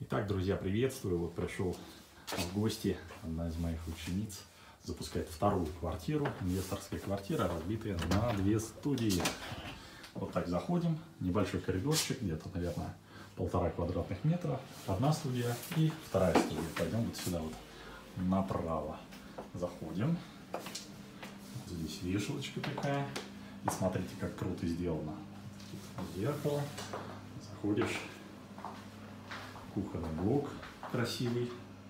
Итак, друзья, приветствую. Вот пришел в гости одна из моих учениц. Запускает вторую квартиру. Инвесторская квартира, разбитая на две студии. Вот так заходим. Небольшой коридорчик, где-то, наверное, 1,5 квадратных метра. Одна студия и вторая студия. Пойдем вот сюда вот направо. Заходим. Вот здесь вешалочка такая. И смотрите, как круто сделано. Тут зеркало. Заходишь. Кухонный блок красивый.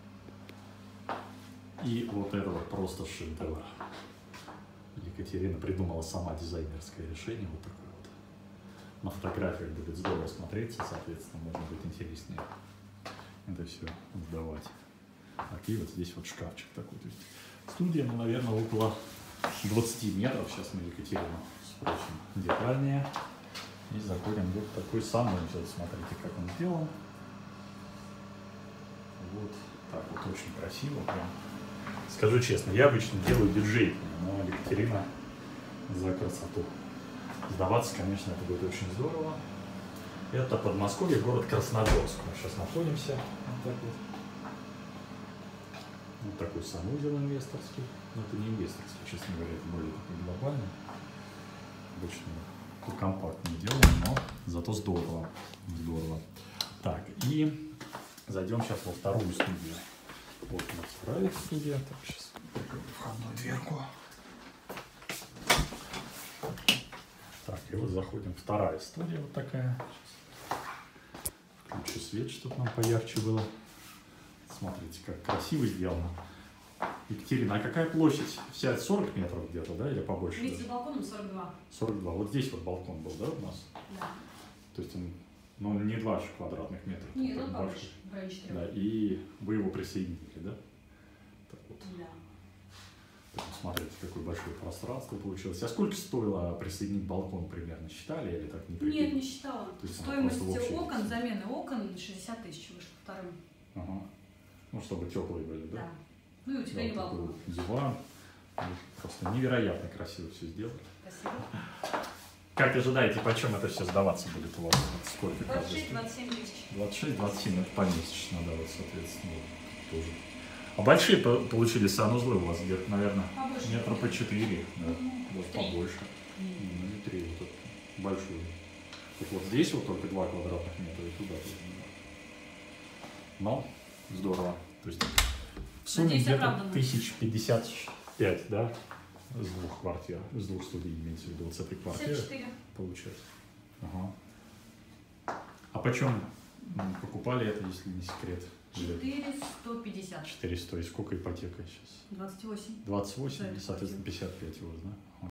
И вот это вот просто шедевр. Екатерина придумала сама дизайнерское решение. Вот такое вот. На фотографиях будет здорово смотреться, соответственно, можно будет интереснее это все сдавать. Так, и вот здесь вот шкафчик такой. То есть студия, ну, наверное, около 20 метров. Сейчас мы Екатерину спросим детальнее. И заходим в вот такой самый. Смотрите, как он сделан. Вот так вот, очень красиво прям. Скажу честно, я обычно делаю бюджетные, но Екатерина за красоту. Сдаваться, конечно, это будет очень здорово. Это Подмосковье, город Красногорск. Мы сейчас находимся. Вот так вот. Вот такой санузел инвесторский. Но это не инвесторский, честно говоря, это более такой глобальный. Обычно компактнее делаем, но зато здорово. Здорово. Так, и зайдем сейчас во вторую студию. Вот у нас вторая студия. Так, сейчас прикрою входную дверку. Так, и вот заходим. Вторая студия вот такая. Включу свет, чтобы нам поярче было. Смотрите, как красиво сделано. Екатерина, а какая площадь? Вся 40 метров где-то, да, или побольше? Вместе с балконом 42. 42. Вот здесь вот балкон был, да, у нас? Да. То есть он, ну, не 20 квадратных метров. Нет, он побольше, в районе 4. Да, и вы его присоединили, да? Так вот. Да. Так, смотрите, какое большое пространство получилось. А сколько стоило присоединить балкон примерно? Считали или так не прикинули? Нет, не считала. То есть Стоимость просто окон, замены окон 60 тысяч вышло вторым. Ага. Ну, чтобы теплые были, да? Да. Ну и у тебя Да, не вот такой балкон. вот диван. Просто невероятно красиво все сделали. Спасибо. Как ожидаете, почем это все сдаваться будет у вас? Сколько? 26-27 тысяч. 26-27, это помесячно, да, вот, соответственно, вот, тоже. А большие получились санузлы у вас где-то, наверное, Побольше. метра по 4, да, вот 3. побольше. Ну, не 3, вот этот большой. Вот здесь вот только 2 квадратных метра, и туда тоже. Но здорово. То есть в сумме где-то 1055, да, с двух квартир, с двух студий, имеется в виду, вот с этой квартиры 54. получается. Ага. А почем покупали это, если не секрет? 4150. 400. И сколько ипотека сейчас? 28. 28, Да, соответственно, 55 у вас, да?